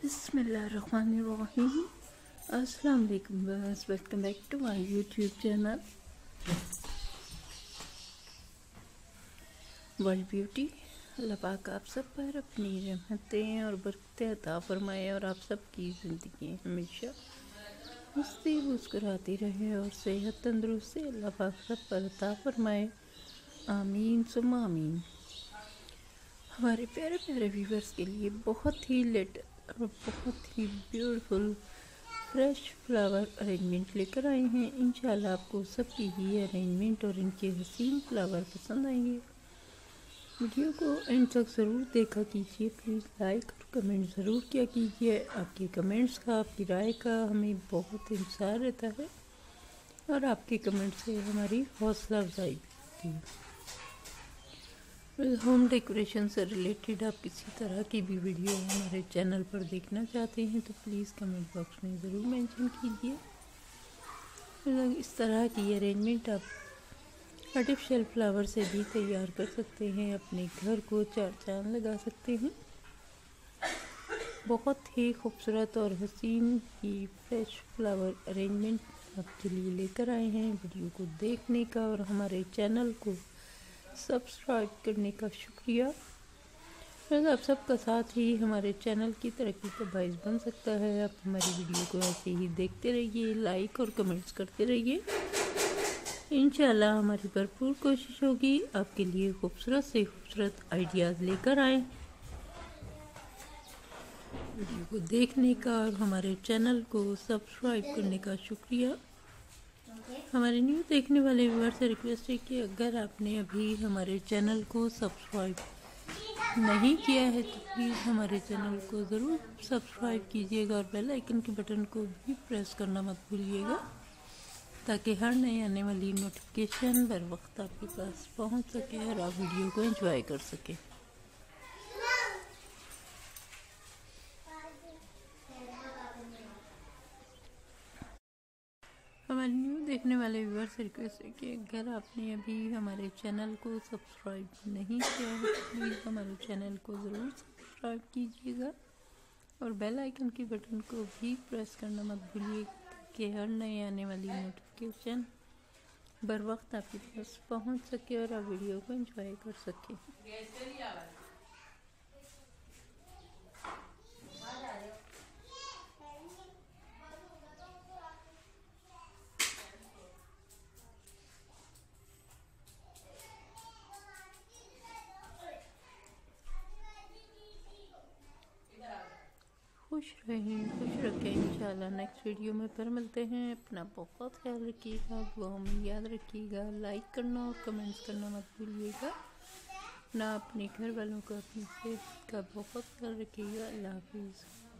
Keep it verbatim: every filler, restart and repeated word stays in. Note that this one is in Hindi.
बिस्मिल्लाहिर्रहमानिर्रहीम। अस्सलाम वालेकुम बस, welcome back to my YouTube channel world beauty. अल्लाह पाक आप सब पर अपनी रहमतें और बरकतें अता फरमाए और आप सब की ज़िंदगी हमेशा हंसती मुस्कुराती रहे और सेहत तंदुरुस्ती अल्लाह पाक सब पर अता फरमाए। आमीन सुम्मा आमीन। हमारे प्यारे प्यारे व्यूवर्स के लिए बहुत ही लेट और बहुत ही ब्यूटीफुल फ्रेश फ्लावर अरेंजमेंट लेकर आए हैं। इंशाल्लाह आपको सबकी ही अरेंजमेंट और इनके हसीन फ्लावर पसंद आएंगे। वीडियो को एंड तक ज़रूर देखा कीजिए। प्लीज़ लाइक और कमेंट ज़रूर किया कीजिए। आपके कमेंट्स का, आपकी राय का हमें बहुत इंतज़ार रहता है और आपके कमेंट से हमारी हौसला अफजाई भी होती है। होम डेकोरेशन से रिलेटेड आप किसी तरह की भी वीडियो हमारे चैनल पर देखना चाहते हैं तो प्लीज़ कमेंट बॉक्स में ज़रूर मेंशन कीजिए। इस तरह की अरेंजमेंट आप आर्टिफिशियल फ्लावर से भी तैयार कर सकते हैं, अपने घर को चार चांद लगा सकते हैं। बहुत ही खूबसूरत और हसीन ही फ्रेश फ्लावर अरेंजमेंट आपके लिए लेकर आए हैं। वीडियो को देखने का और हमारे चैनल को सब्सक्राइब करने का शुक्रिया। आप सबका साथ ही हमारे चैनल की तरक्की का बाइस बन सकता है। आप हमारी वीडियो को ऐसे ही देखते रहिए, लाइक और कमेंट्स करते रहिए। इंशाल्लाह हमारी भरपूर कोशिश होगी आपके लिए खूबसूरत से खूबसूरत आइडियाज़ लेकर आए। वीडियो को देखने का और हमारे चैनल को सब्सक्राइब करने का शुक्रिया। हमारे न्यू देखने वाले व्यूअर से रिक्वेस्ट है कि अगर आपने अभी हमारे चैनल को सब्सक्राइब नहीं किया है तो प्लीज़ हमारे चैनल को ज़रूर सब्सक्राइब कीजिएगा और बेल आइकन के बटन को भी प्रेस करना मत भूलिएगा ताकि हर नई आने वाली नोटिफिकेशन बर वक्त आपके पास पहुंच सके और आप वीडियो को एंजॉय कर सकें। हमारे न्यू देखने वाले व्यूअर से रिक्वेस्ट है कि अगर आपने अभी हमारे चैनल को सब्सक्राइब नहीं किया है तो प्लीज़ हमारे चैनल को ज़रूर सब्सक्राइब कीजिएगा और बेल आइकन के बटन को भी प्रेस करना मत भूलिएगा कि हर नए आने वाली नोटिफिकेशन बर वक्त आपके पास पहुंच सके और आप वीडियो को एंजॉय कर सकें। खुश रहें, खुश रखें। इंशाल्लाह नेक्स्ट वीडियो में फिर मिलते हैं। अपना बहुत ख्याल रखिएगा, दुआ में याद रखिएगा, लाइक करना और कमेंट्स करना मत भूलिएगा। ना अपने घर वालों का, अपनी सेहत का बहुत ख्याल रखिएगा। अल्लाह हाफिज़।